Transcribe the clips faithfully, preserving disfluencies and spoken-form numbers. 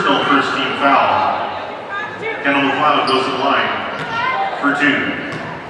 personal first team foul. Kendall McLeod goes to the line for two.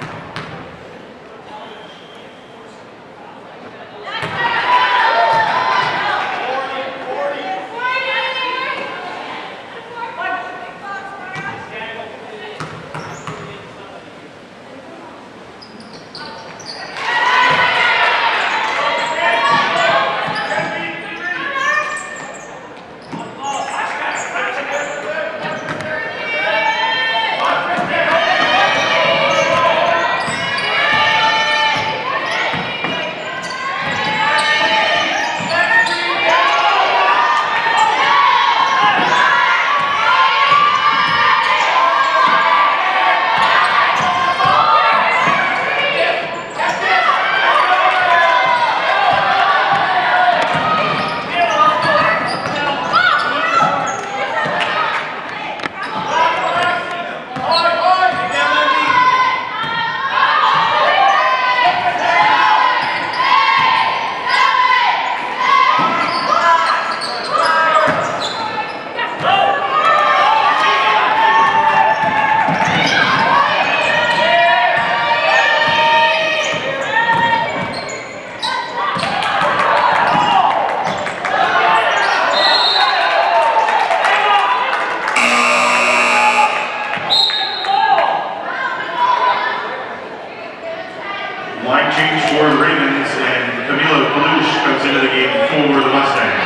Line change for the Ravens, and Camilo Kalush comes into the game for the Mustangs.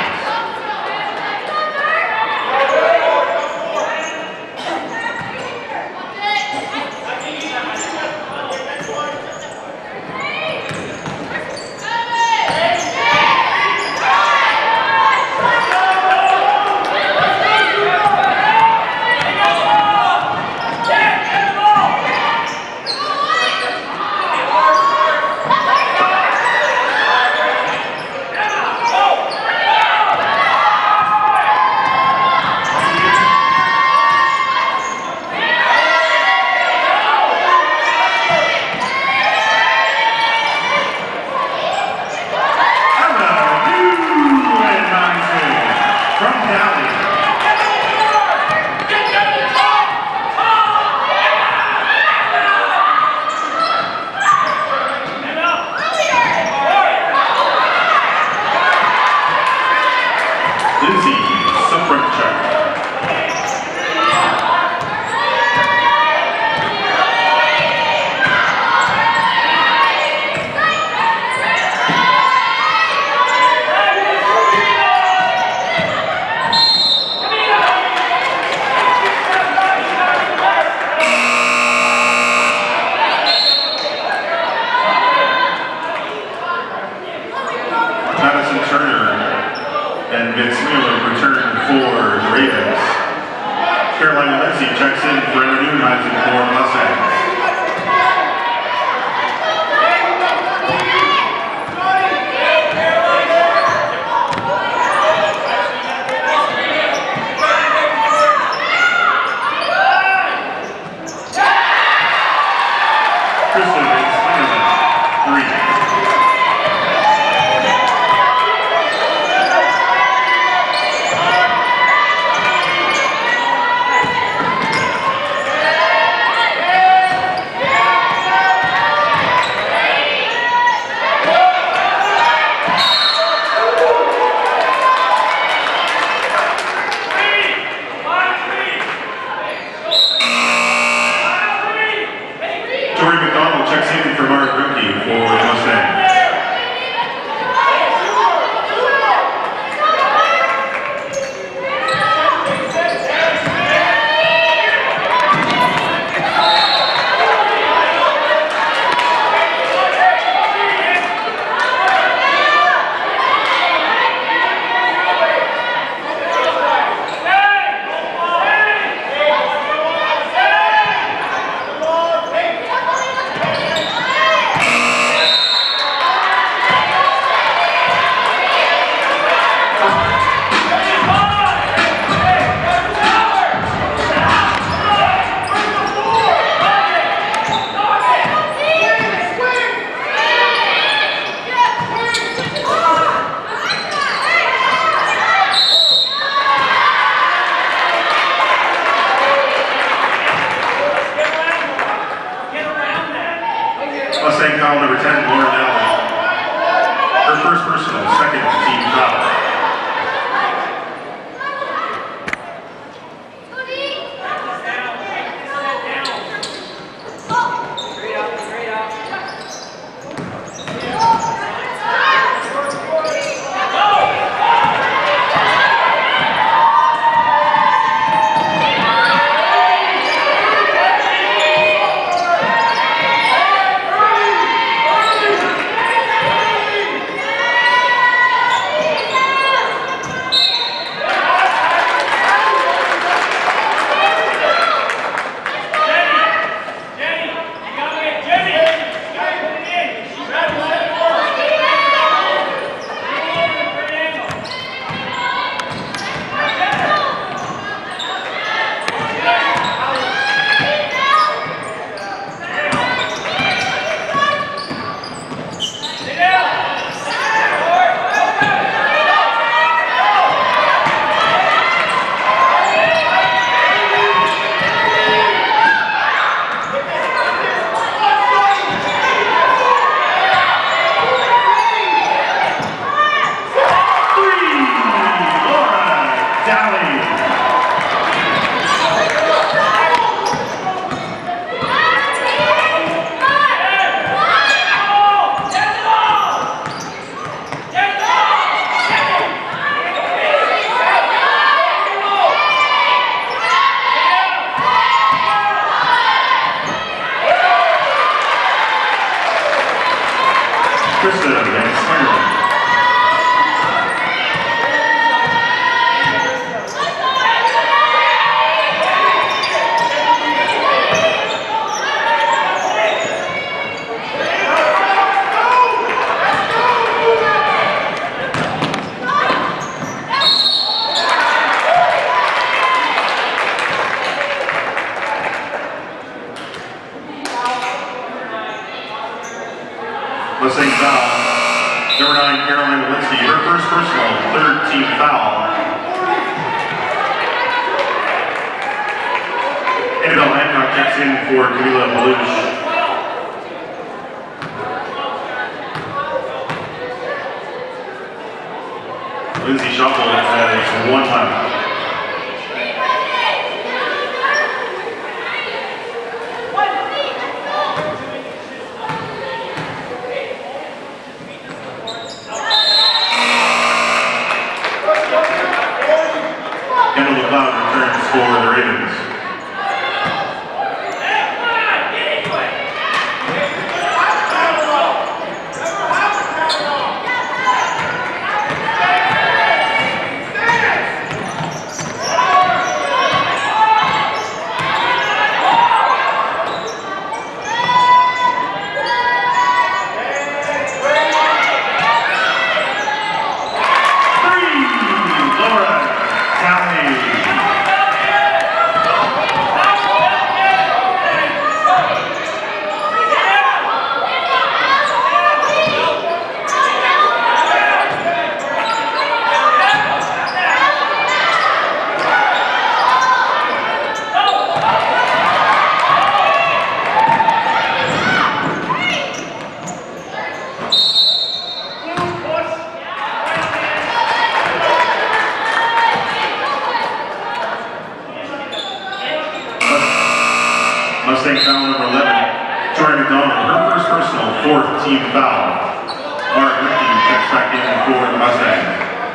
And Vince Miller return for the Ravens. Carolina Leslie checks in for Andrew Nunheisen for the Mustangs. number ten, Lauren Allen. Her first personal, second team foul. Mustang foul. Number nine, Carleton L forty-eight. Her first personal, third team foul. Annabelle Hancock checks in for Camila Belush. Lindsay Shuffle has one timeout. Returns for the Ravens. Mustang foul number eleven, Jordan McDonald, her first personal, fourth team foul. Mark Rickey checks back in for the Mustangs.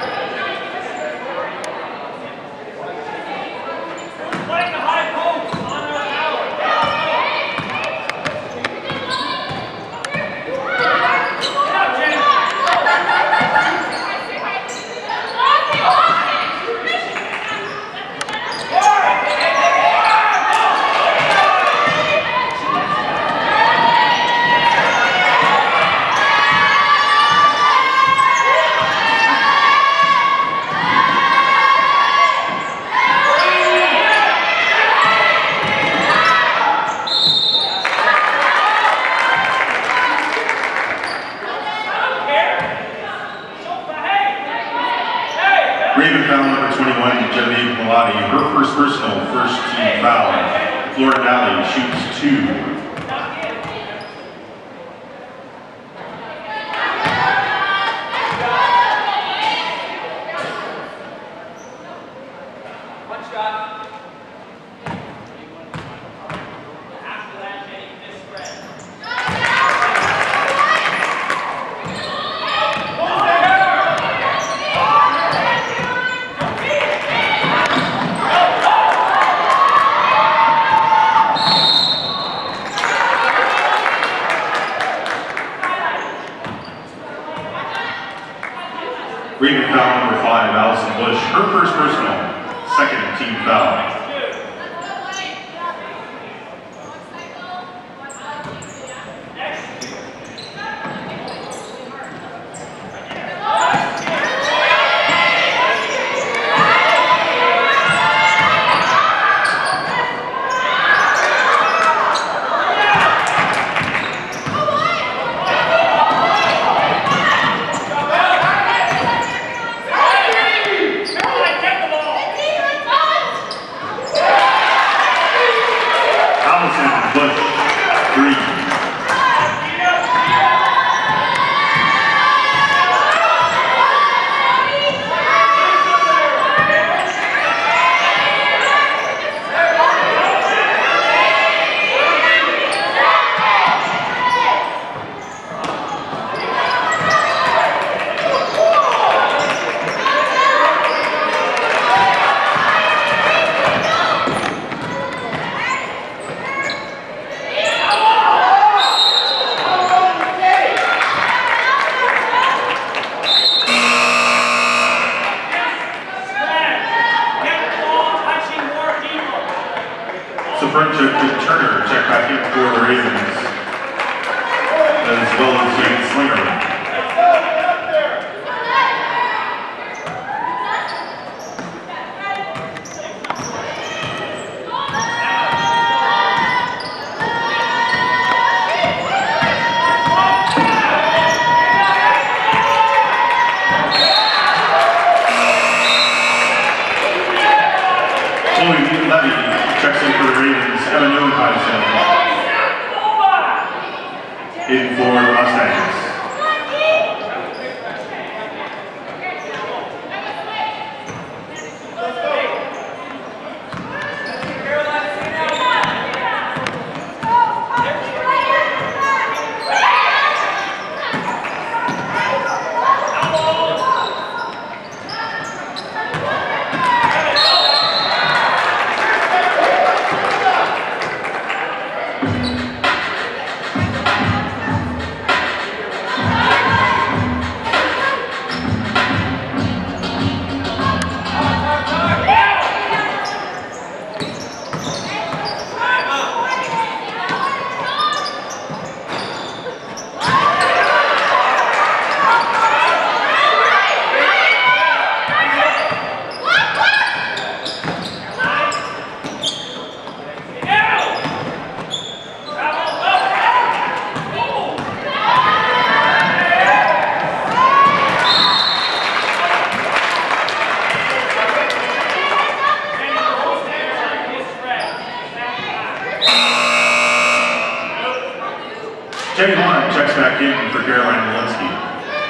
Raven foul number twenty-one, Genevieve Malati, her first personal, first team foul. Florida Valley shoots two. foul. Turner check back in for the Ravens, as well as James Slinger. Checks in for the Ravens, Evan Newman in for the Mustangs. Jamie Horn checks back in for Carleton L forty-eight.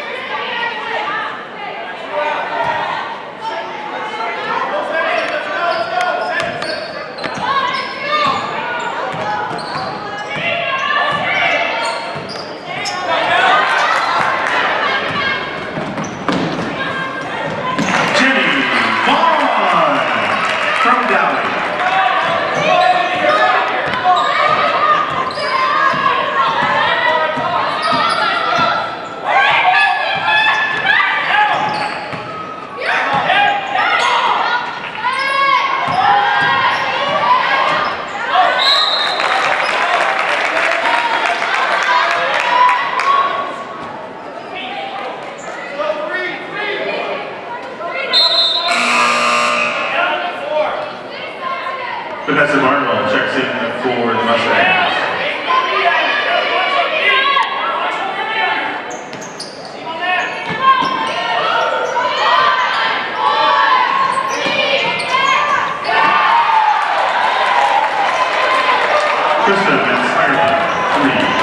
Vanessa Barnwell checks in for the Mustangs. Krista Vince Ireland, three.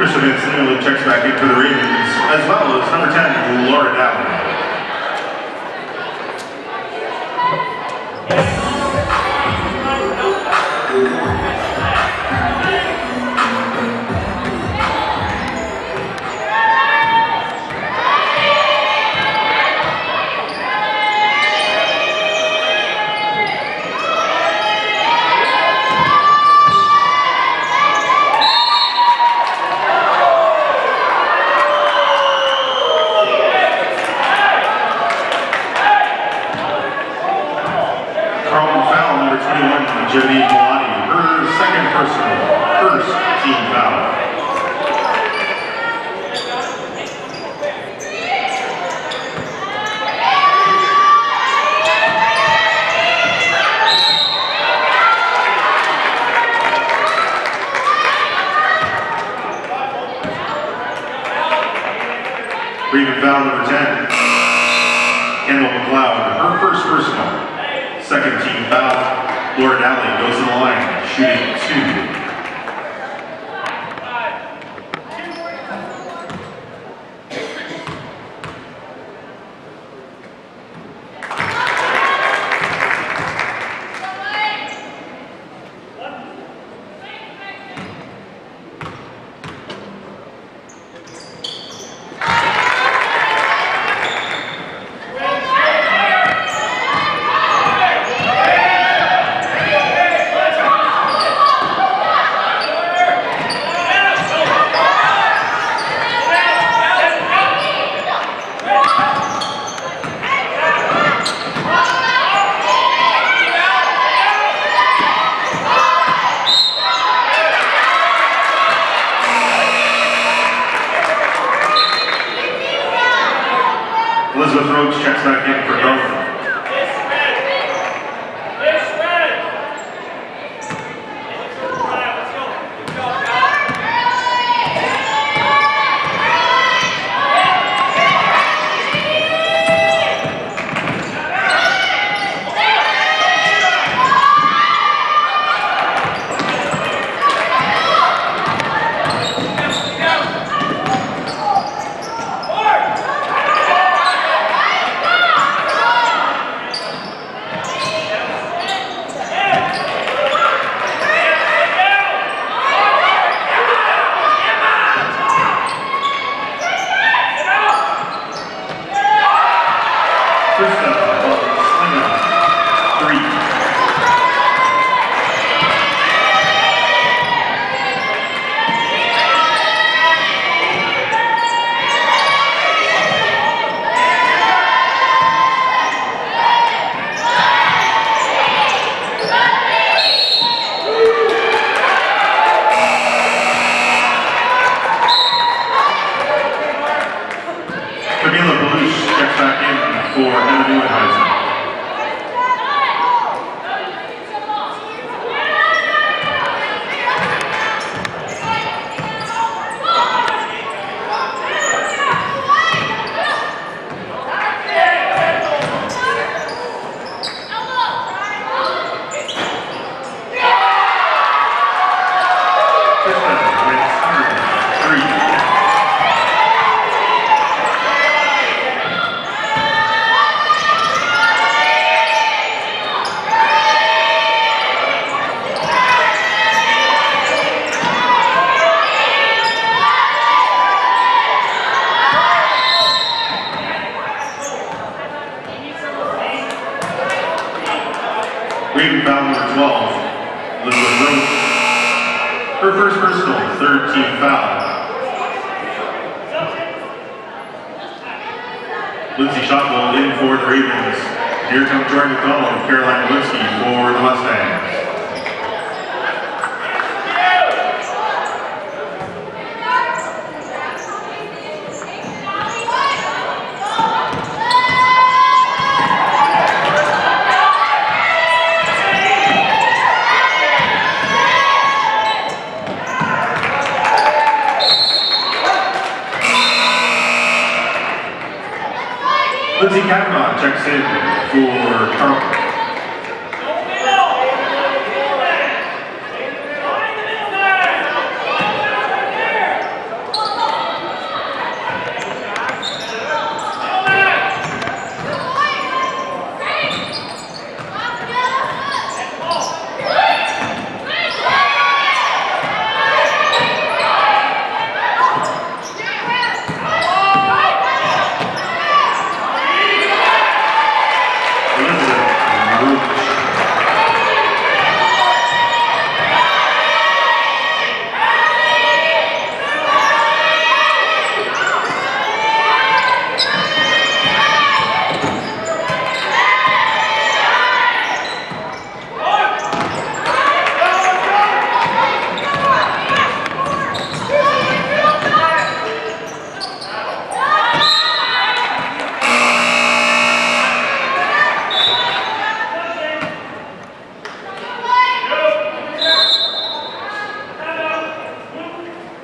Checks back in for the Ravens, as well as number ten, Laura Dowling. Raven foul number ten, Kendall McLeod, her first personal. Second team foul, Laura Dowling goes to the line, shooting two. Checks back in for Carleton. Raven foul number twelve, Elizabeth Roach. Her first personal, third team foul. Lindsay Shotwell in for the Ravens. Here comes Jordan McDonald and Caroline Lewinsky for the Mustangs. Lindsay Kavanaugh checks in for Carleton.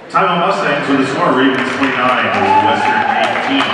Time on Mustangs with a score, Ravens twenty-nine, Western eighteen.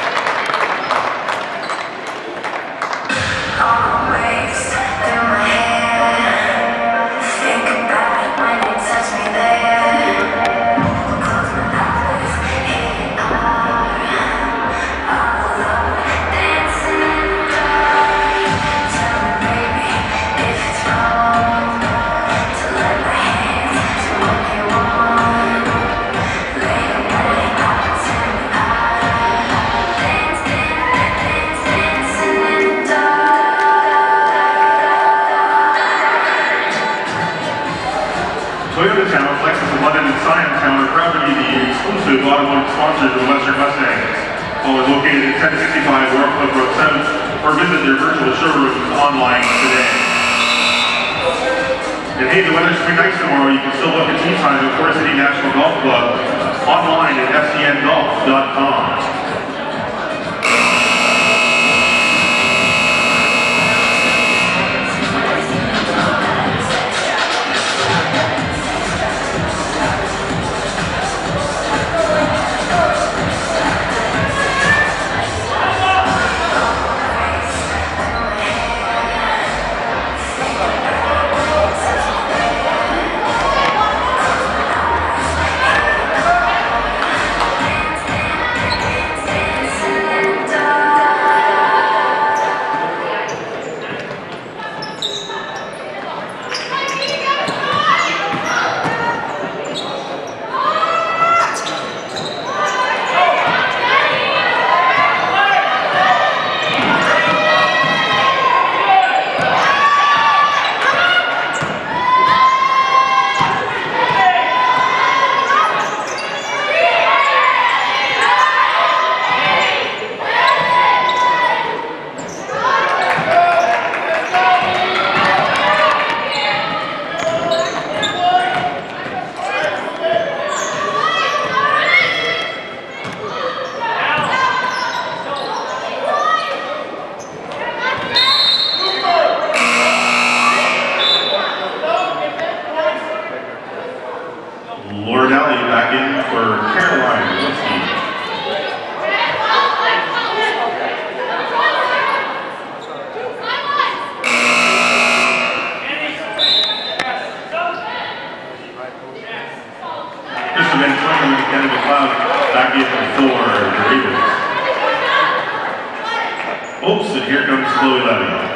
Toyota Town, Lexus of London, and Scion Town are proud to be the exclusive automotive sponsors of the Western Mustangs. All is located at ten sixty-five Royal Club Road South, or visit their virtual showrooms online today. And hey, the weather's pretty nice tomorrow. You can still book a tee time at Forest City National Golf Club online at f c n golf dot com. Back in for Caroline. Kristen Van Twingham and Kevin McLeod back in for the Ravens. Oops, and here comes Chloe Levy.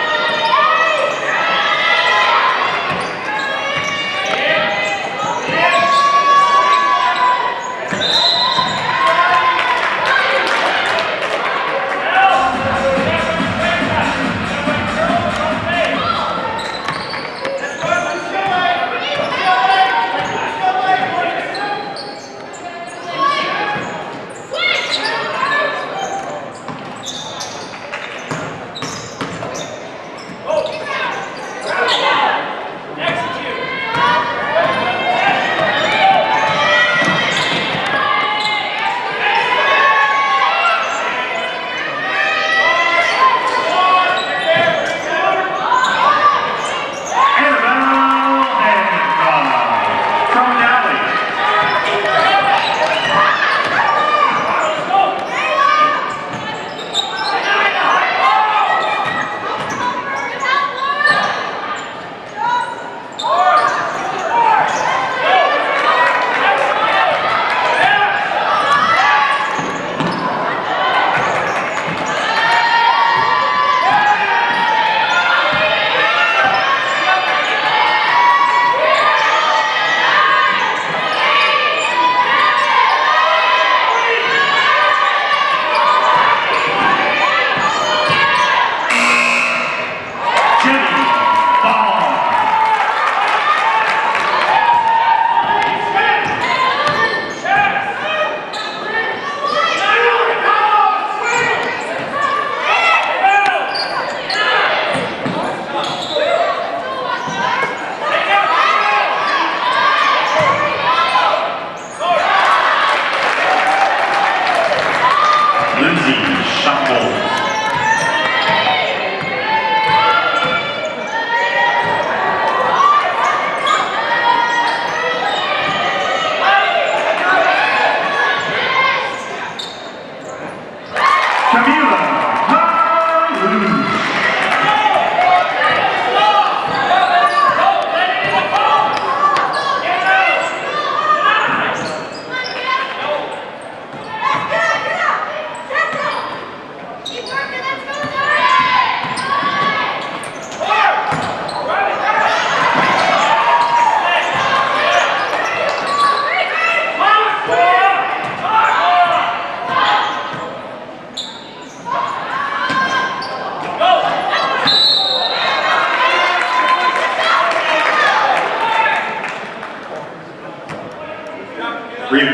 Yeah.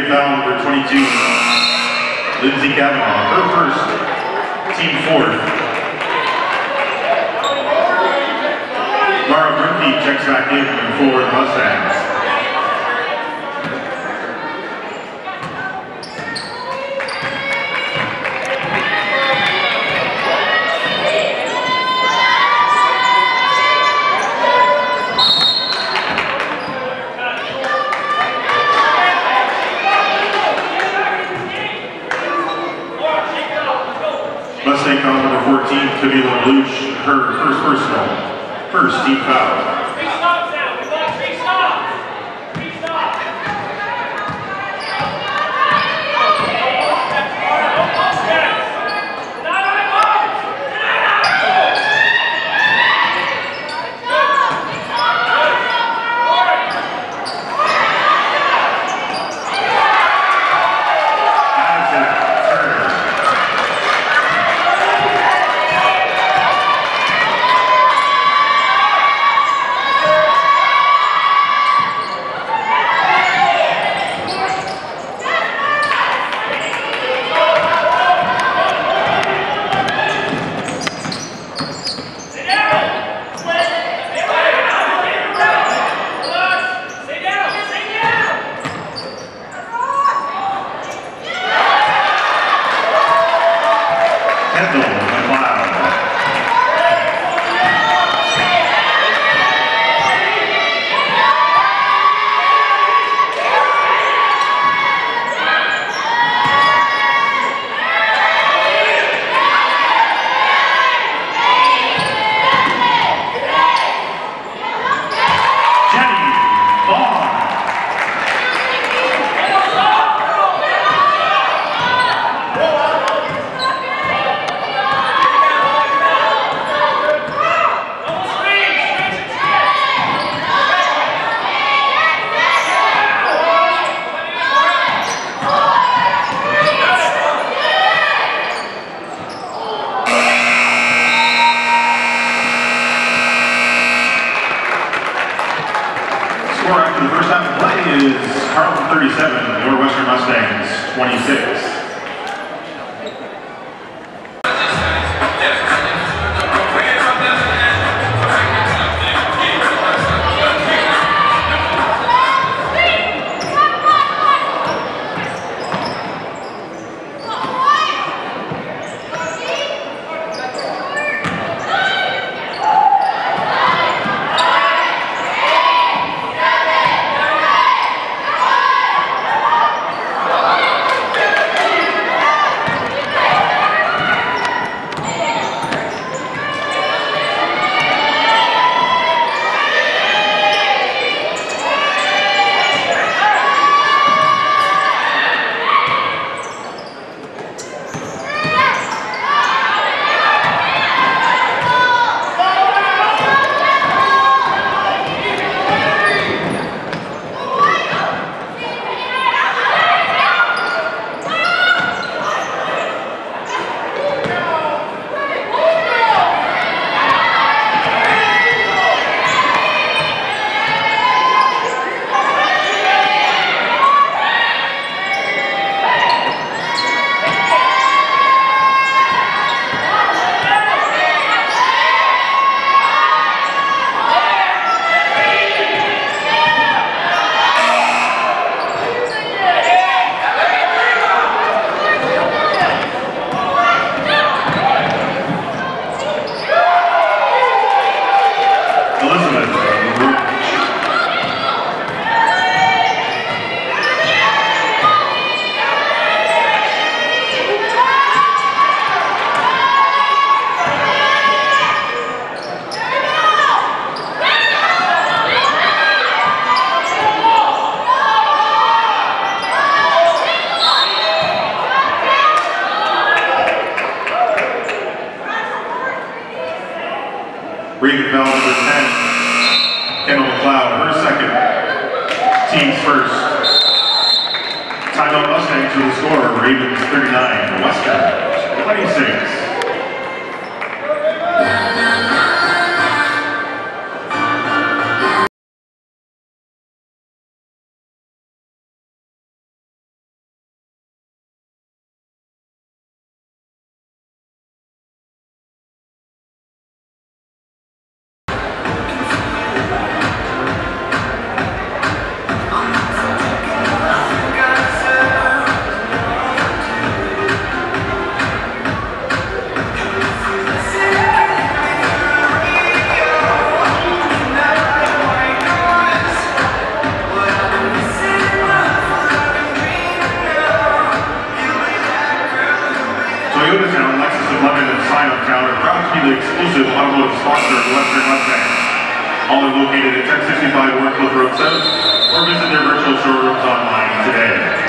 Raven foul number twenty-two, Lindsay Kavanaugh, her first, team fourth. Mara Brunke checks back in for the Mustangs. Mustang foul number fourteen, Camila Bluch, her first personal, first team foul. Score after the first half of play is Carleton thirty-seven, Northwestern Mustangs twenty-six. Raven foul number ten, Kendall McLeod, her second, team's first. Timeout Mustangs for the score, Ravens thirty-nine, Western twenty-six. exclusive automotive sponsor of the Western Mustang. All are located at ten sixty-five Warcliffe Road South, or visit their virtual showrooms online today.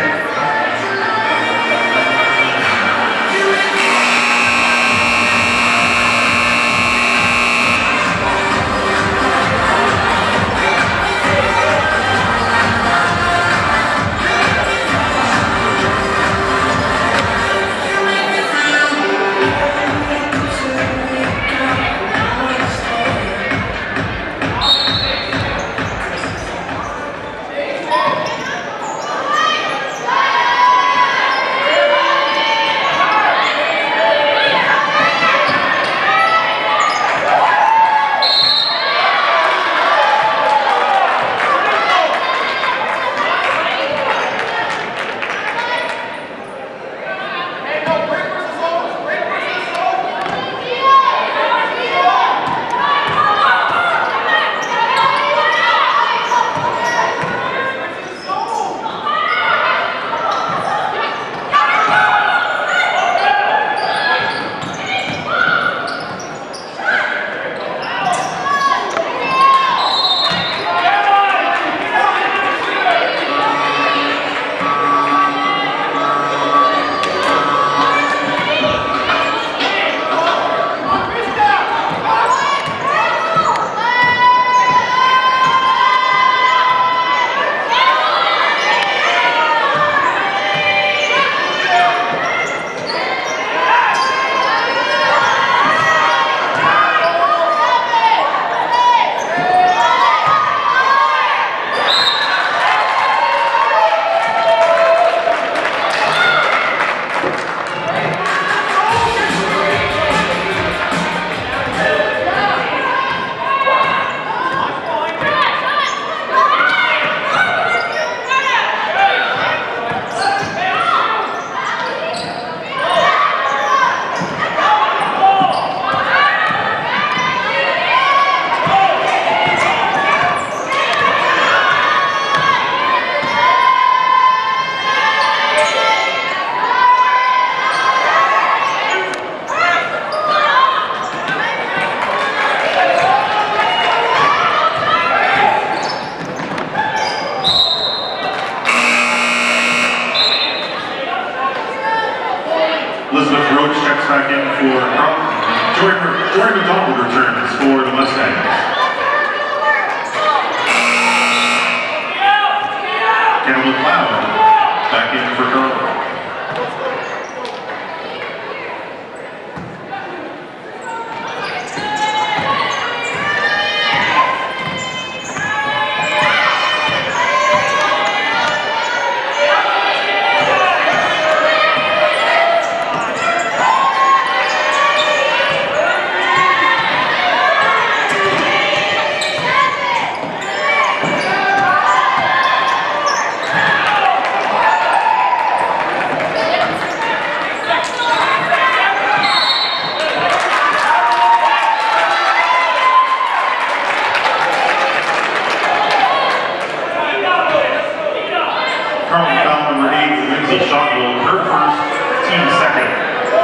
Back in for Carleton. Jordan, Jordan McDonald returns for the Mustangs. Campbell Cloud back in for Carleton. Her first, team second.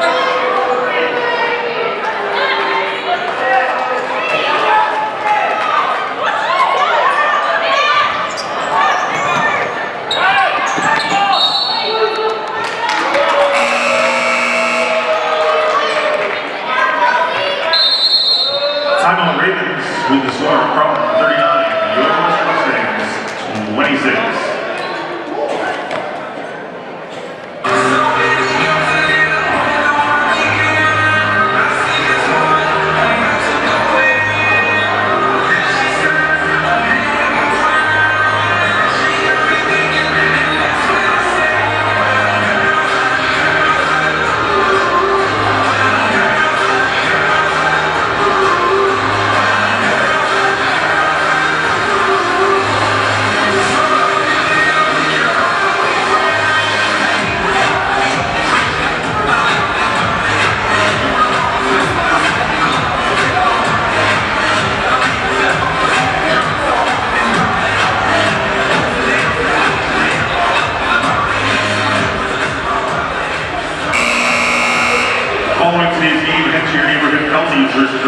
Timeout Ravens with the score of Carleton thirty-nine, your Western Mustangs twenty-six.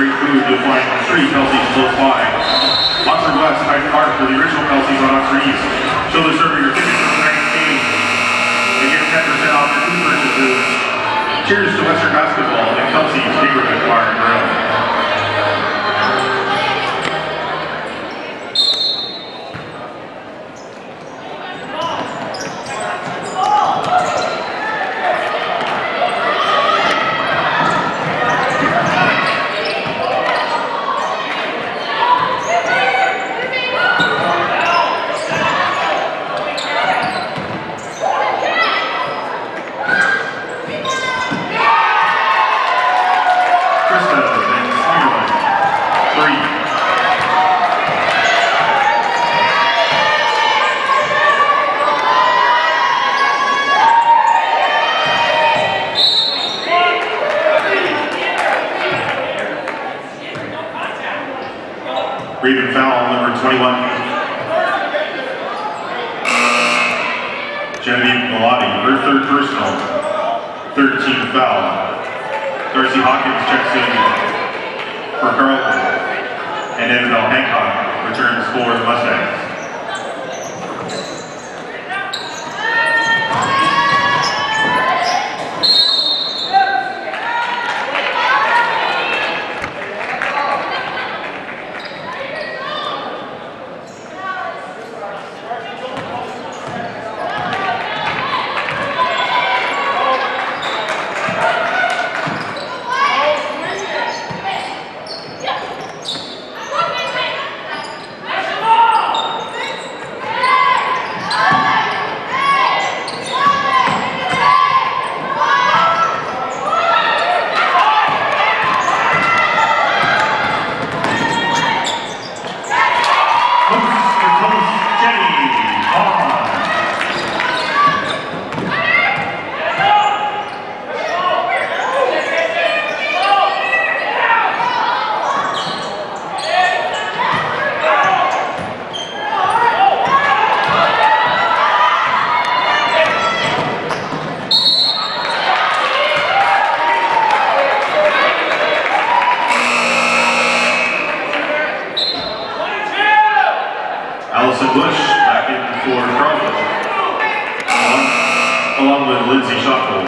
great food you'll find three Kelsey's close by. Oxford West, Hyde Park for the original Kelsey's on Oxford East. Show the server your tickets for tonight's game and get ten percent off your food purchases. Cheers to Western basketball and Kelsey's neighborhood bar and grill. Raven foul, number twenty-one. Genevieve Malati, her third personal, third team foul. Darcy Hawkins checks in for Carleton, and Annabelle Hancock returns for the Mustangs. Bush back in for Carleton, along, along with Lindsay Shotwell.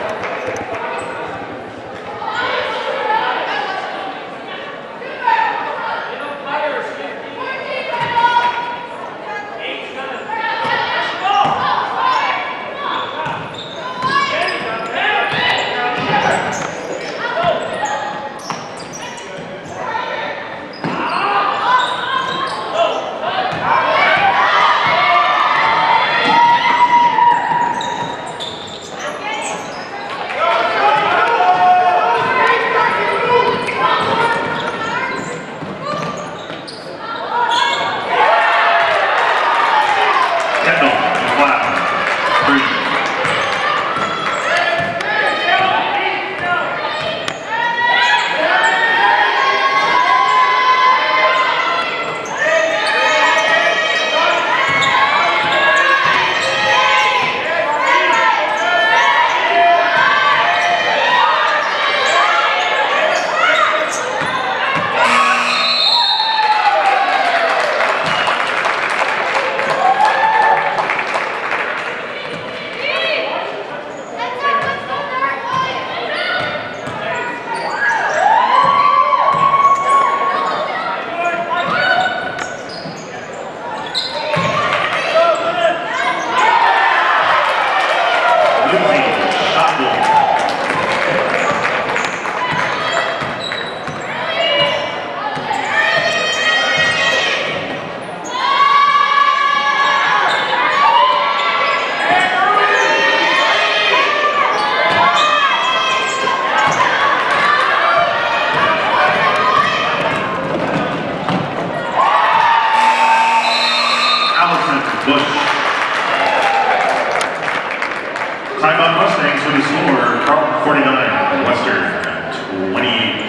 Timeout Mustangs with the score, Carleton forty-nine, Western twenty-eight.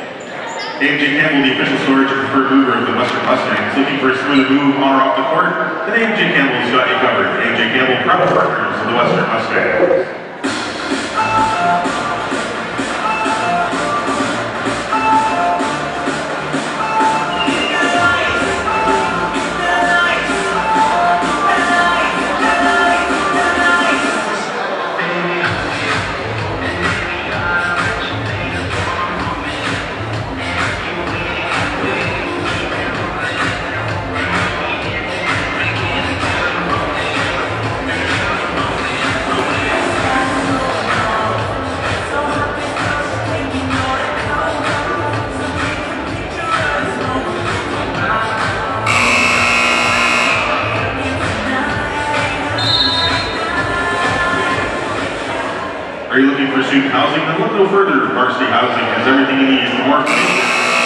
A M J Campbell, the official storage and preferred mover of the Western Mustangs, looking for a smooth move on or off the court, then A M J Campbell's got you covered. A M J Campbell, proud partners of the Western Mustangs. information,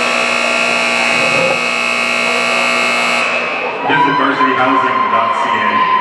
visit varsity housing dot c a.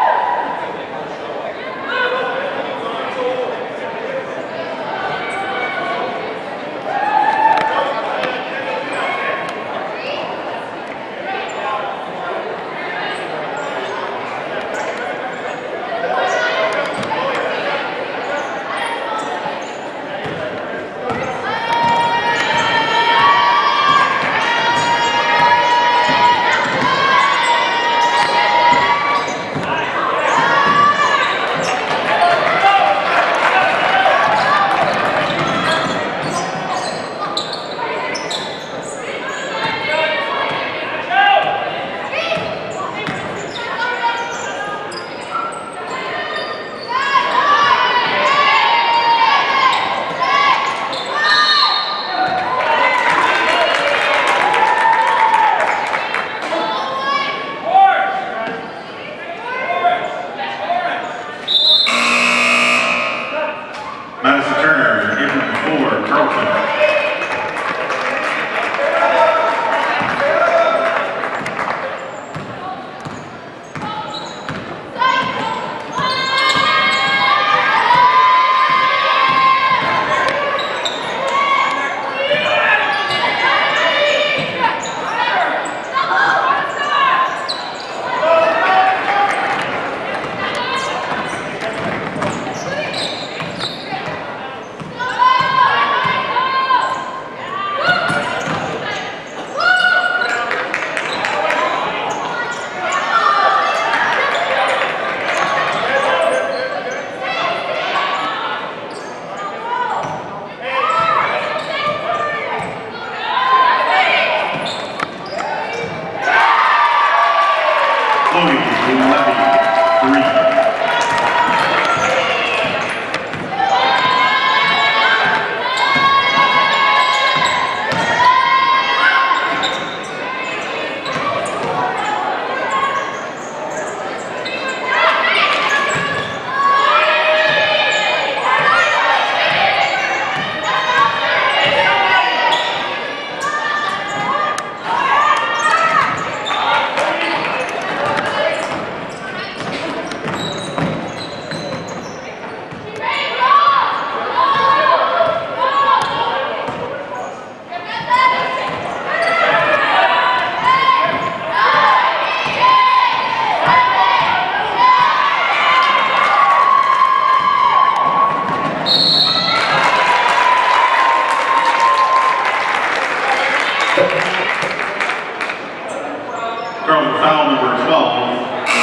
Carleton foul number twelve.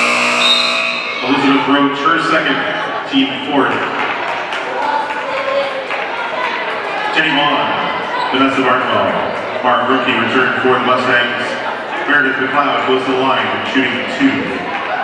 Elizabeth Roach, her second, team fourth. Jenny Vaughn, Vanessa Bartwell, Mark Rookie returned for the Mustangs. Meredith McLeod goes to the line, shooting two.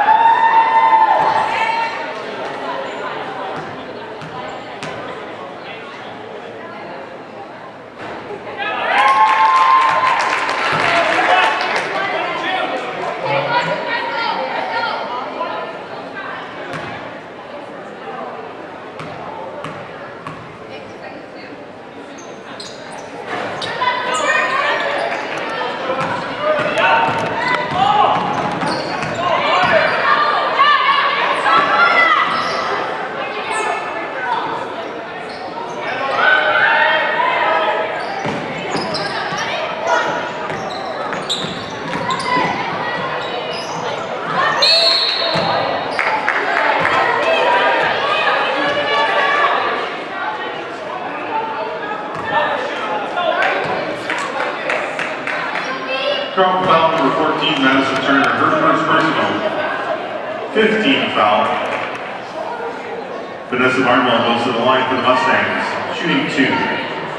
Carleton foul number fourteen, Madison Turner, her first personal. fifteen foul. Vanessa Barnwell goes to the line for the Mustangs, shooting two.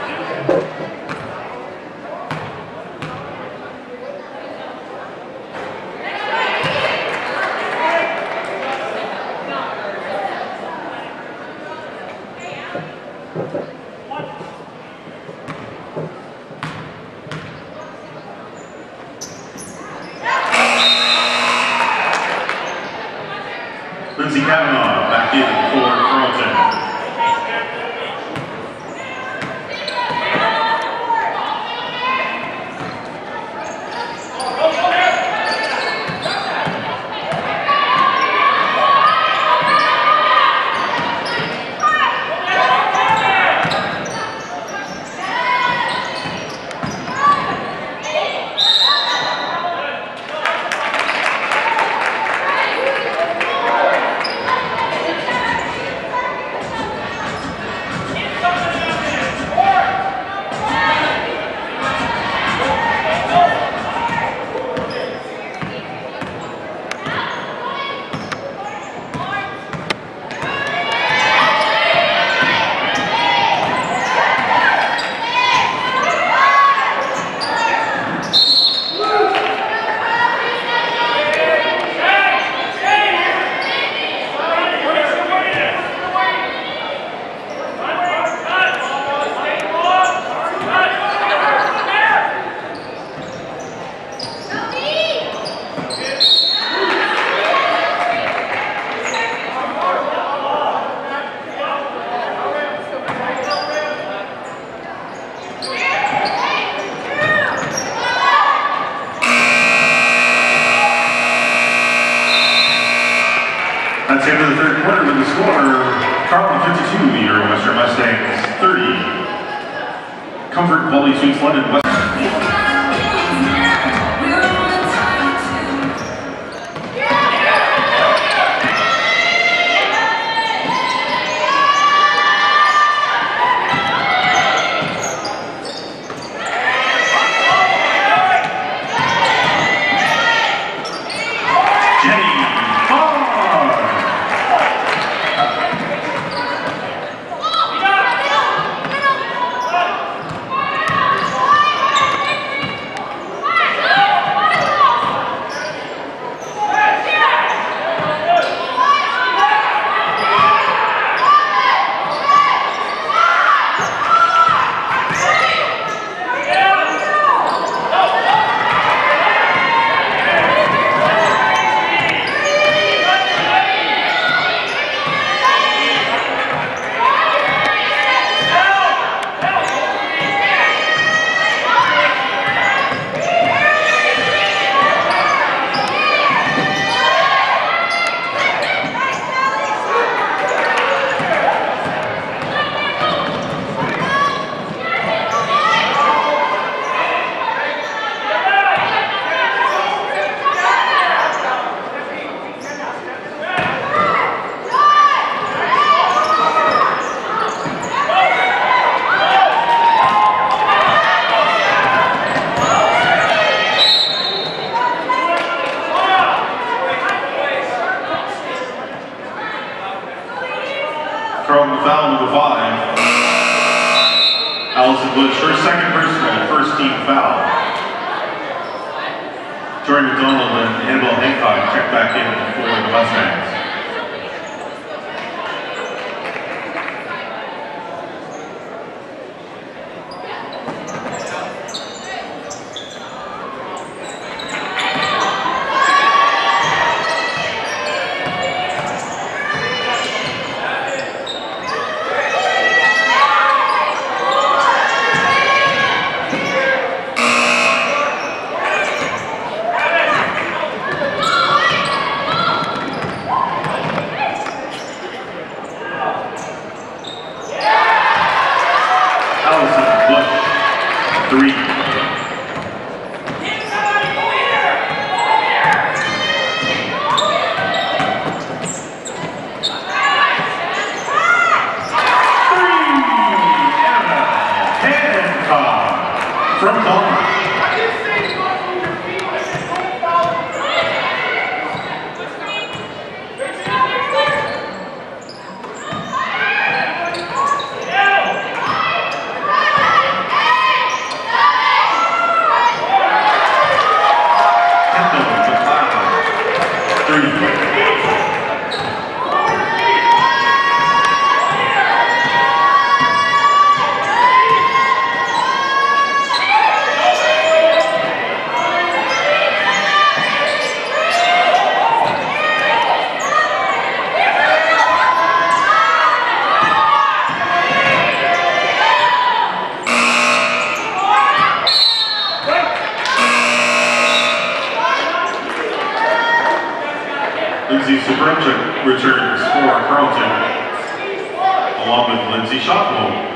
Lindsay Kavanaugh back in for Carleton. score, Carleton fifty-two, your Western Mustangs thirty. Comfort Quality Suites London, West. Carleton foul number five. Allison Bush, her second personal, first team foul. Jordan McDonald and Annabelle Hancock check back in for the Mustangs. Three. From Palmer. Lindsay Subrumchuk returns for Carleton, along with Lindsay Shotwell.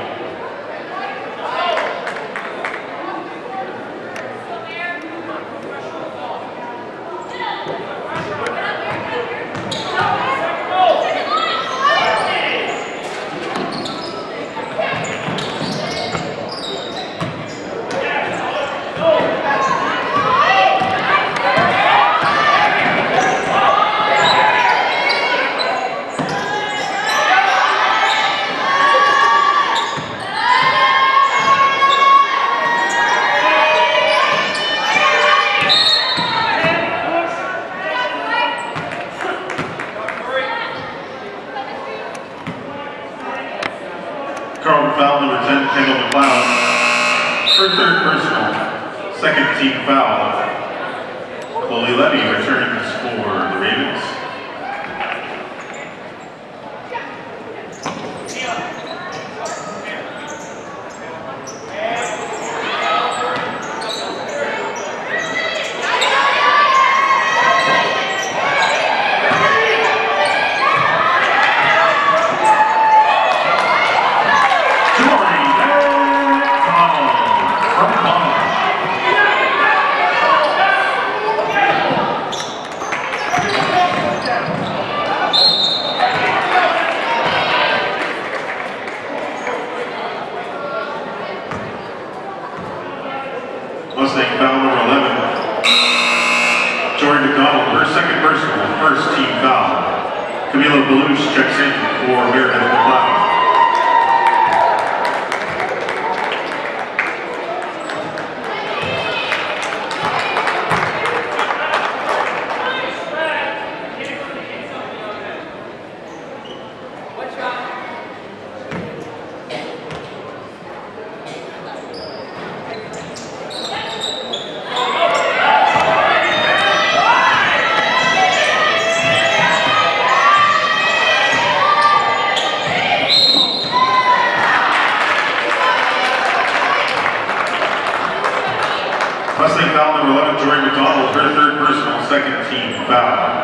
Carleton foul number ten, Kendall McLeod. Her third personal, second team foul. Chloe Levy returns for the Ravens. first team foul. Camila Belush checks in for Meredith McLeod. Wrestling foul number eleven, Jory McDonald, her third personal, second team foul.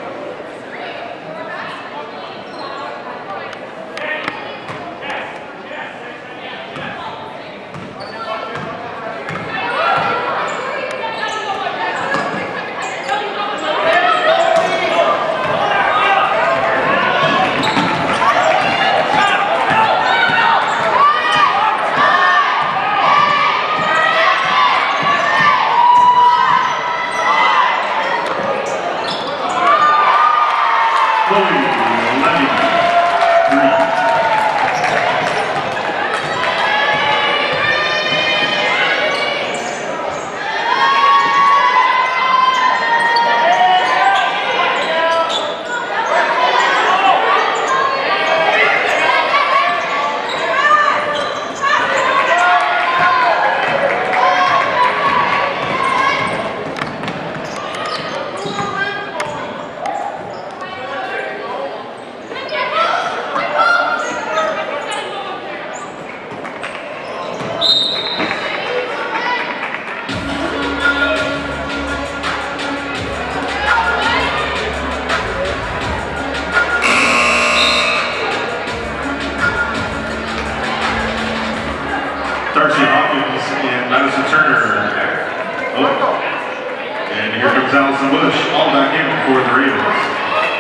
Allison Bush, all back in for the Ravens.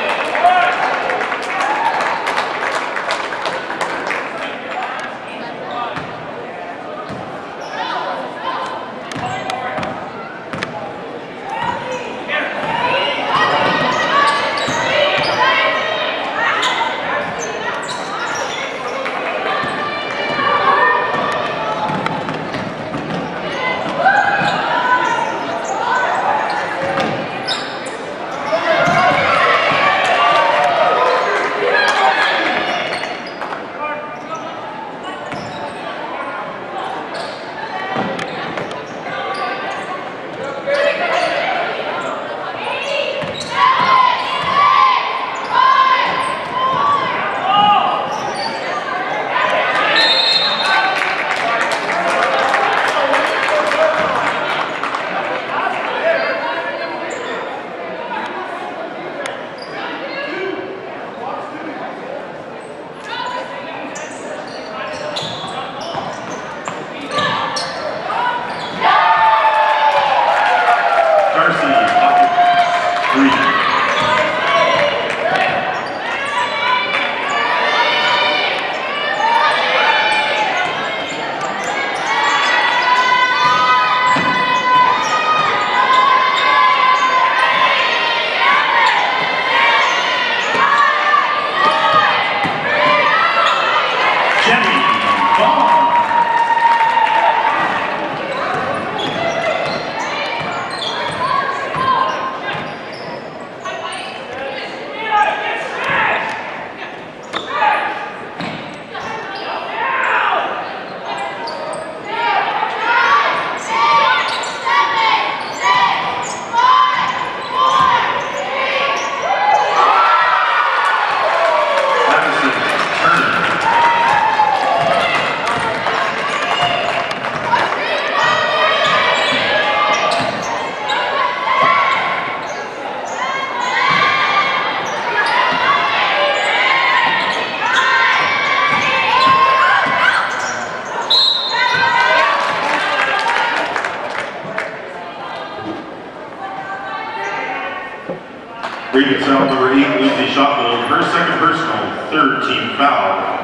Ravens foul number eight, Lindsay Shotwell, her second personal, third team foul.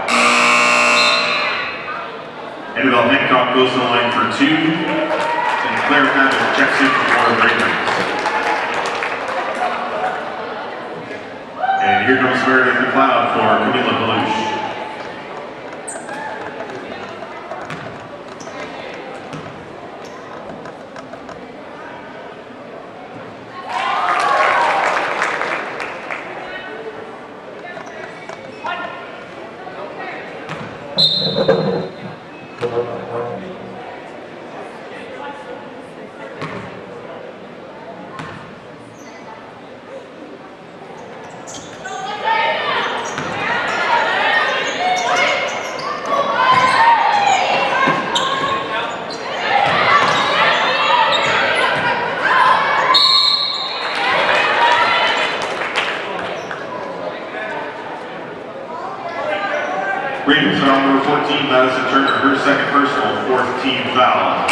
Annabelle Hancock goes to the line for two, and Claire Paddock checks in for the Ravens. And here comes Meredith McLeod for Camila Belush. Ravens foul number fourteen, Madison Turner, her second personal, fourth team foul.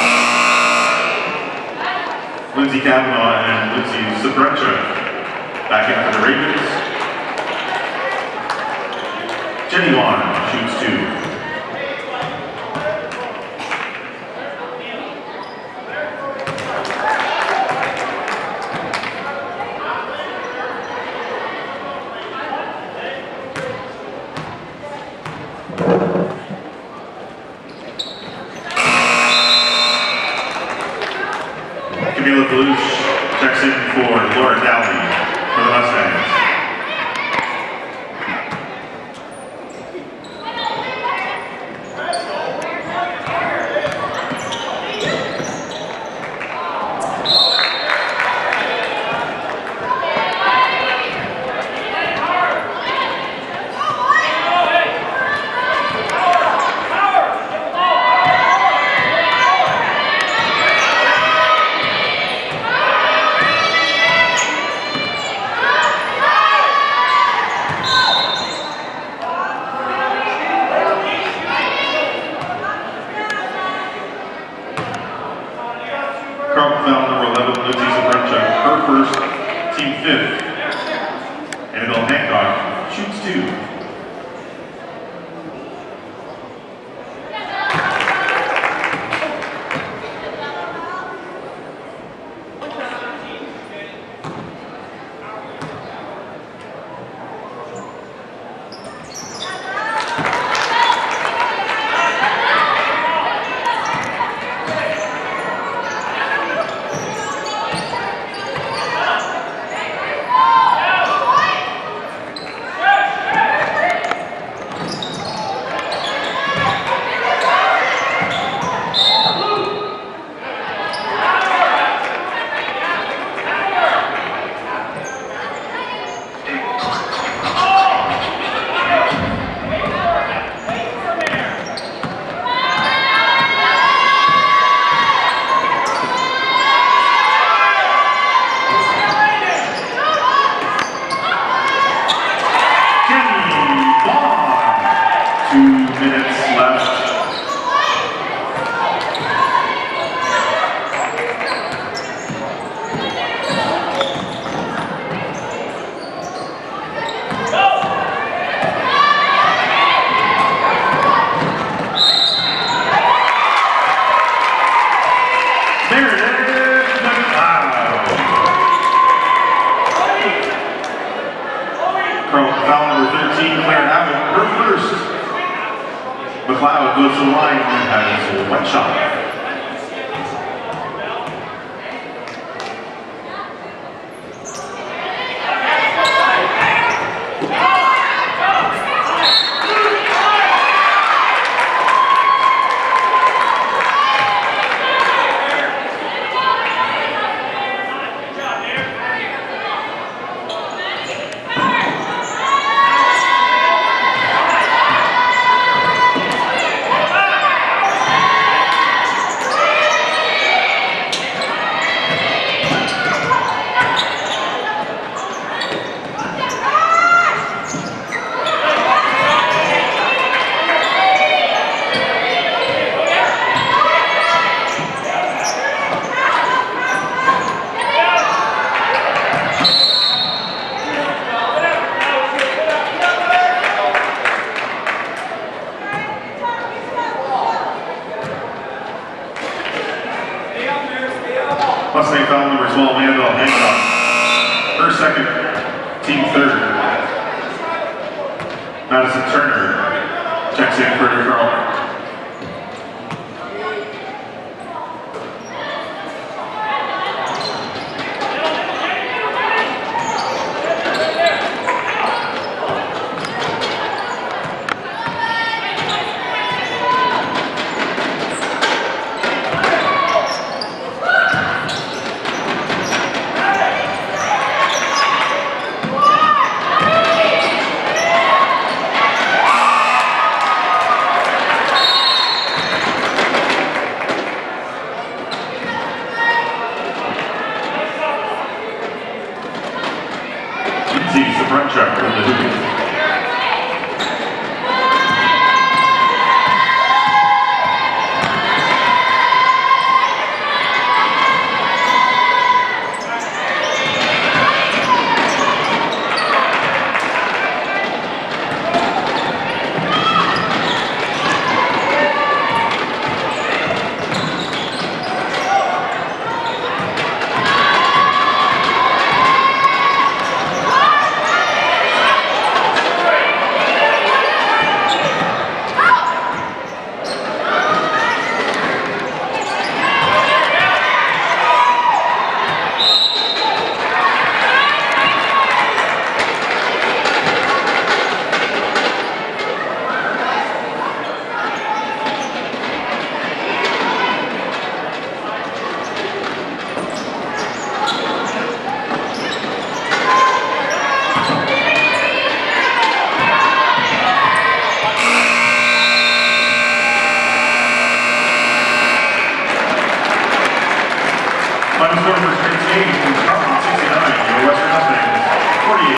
Lindsay Kavanaugh and Lindsay Sabrecha back in for the Ravens. Jenny Wan shoots two. Camila Belush checks in for Laura Dowley for the Mustangs. Carleton foul number eleven, Lindsay Sabrecha, her first, team fifth. Annabelle Hancock shoots two. Two minutes left. Meredith McLeod. Carleton foul number thirteen, Claire Abbott, her first. McLeod goes to the line and has one shot. Mustang foul number twelve, Annabelle Hancock. Her second, team third. Madison Turner checks in for Carleton. Sees the front check from the hooping. Final score for straight game.